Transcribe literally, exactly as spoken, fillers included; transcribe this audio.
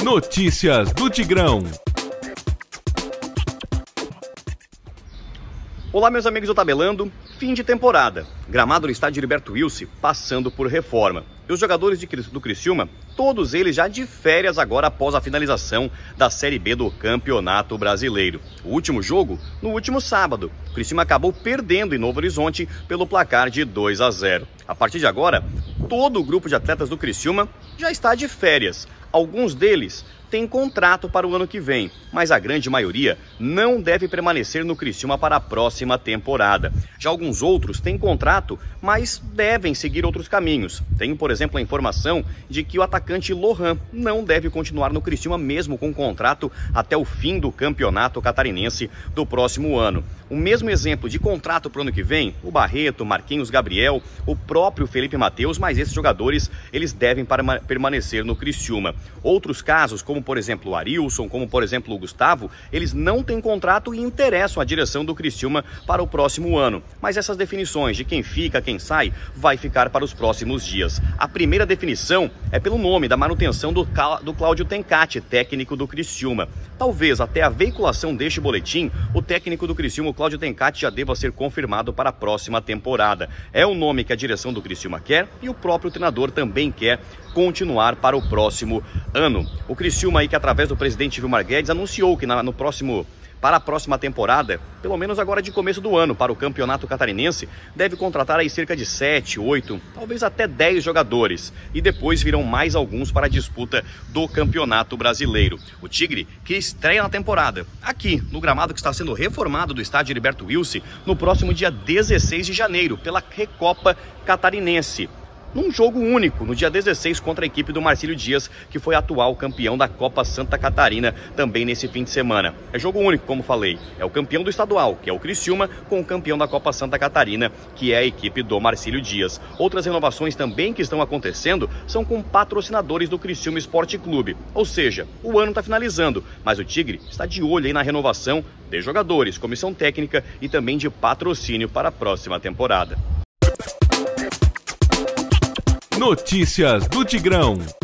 Notícias do Tigrão. Olá, meus amigos do Tabelando. Fim de temporada. Gramado do estádio Heriberto Wilson passando por reforma. E os jogadores de, do Criciúma, todos eles já de férias agora após a finalização da Série B do Campeonato Brasileiro. O último jogo, no último sábado. O Criciúma acabou perdendo em Novo Horizonte pelo placar de dois a zero. A partir de agora, todo o grupo de atletas do Criciúma já está de férias. Alguns deles têm contrato para o ano que vem, mas a grande maioria não deve permanecer no Criciúma para a próxima temporada. Já alguns outros têm contrato, mas devem seguir outros caminhos. Tenho, por exemplo, a informação de que o atacante Lohan não deve continuar no Criciúma mesmo com contrato até o fim do Campeonato Catarinense do próximo ano. O mesmo exemplo de contrato para o ano que vem, o Barreto, Marquinhos Gabriel, o próprio Felipe Mateus, mas esses jogadores eles devem permanecer no Criciúma. Outros casos, como por exemplo o Arilson, como por exemplo o Gustavo, eles não têm contrato e interessam a direção do Criciúma para o próximo ano. Mas essas definições de quem fica, quem sai, vai ficar para os próximos dias. A primeira definição é pelo nome da manutenção do, do Cláudio Tencati, técnico do Criciúma. Talvez até a veiculação deste boletim, o técnico do Criciúma, o Cláudio Tencati, já deva ser confirmado para a próxima temporada. É o nome que a direção do Criciúma quer e o próprio treinador também quer continuar para o próximo ano. O Criciúma aí que através do presidente Vilmar Guedes anunciou que na, no próximo, para a próxima temporada, pelo menos agora de começo do ano, para o Campeonato Catarinense, deve contratar aí cerca de sete, oito, talvez até dez jogadores. E depois virão mais alguns para a disputa do Campeonato Brasileiro. O Tigre que estreia na temporada, aqui no gramado que está sendo reformado do estádio Heriberto Wilson, no próximo dia dezesseis de janeiro, pela Recopa Catarinense. Num jogo único, no dia dezesseis, contra a equipe do Marcílio Dias, que foi atual campeão da Copa Santa Catarina, também nesse fim de semana. É jogo único, como falei. É o campeão do estadual, que é o Criciúma, com o campeão da Copa Santa Catarina, que é a equipe do Marcílio Dias. Outras renovações também que estão acontecendo são com patrocinadores do Criciúma Esporte Clube. Ou seja, o ano está finalizando, mas o Tigre está de olho aí na renovação de jogadores, comissão técnica e também de patrocínio para a próxima temporada. Notícias do Tigrão.